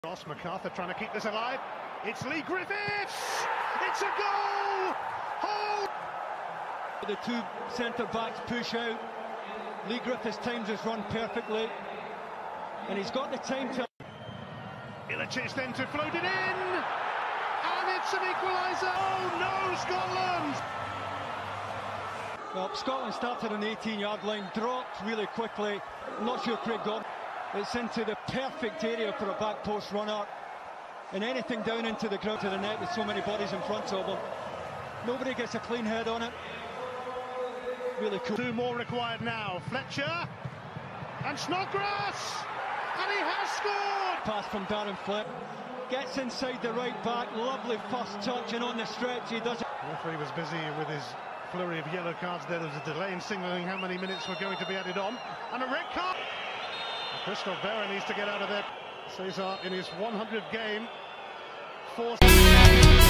Ross MacArthur trying to keep this alive. It's Leigh Griffiths! It's a goal! Hold! The two centre-backs push out. Leigh Griffiths times his run perfectly. And he's got the time to... Ilicic then to float it in! And it's an equaliser! Oh no, Scotland! Well, Scotland started on the 18-yard line, dropped really quickly. I'm not sure Craig got. It's into the perfect area for a back post runner. And anything down into the ground to the net with so many bodies in front of them. Nobody gets a clean head on it. Really cool. Two more required now. Fletcher and Snodgrass, and he has scored! Pass from Darren Flip. Gets inside the right back. Lovely first touch, and on the stretch he does it. The referee was busy with his flurry of yellow cards. There was a delay in signalling how many minutes were going to be added on. And a red card. Christophe Berra needs to get out of there. Cesar in his 100th game.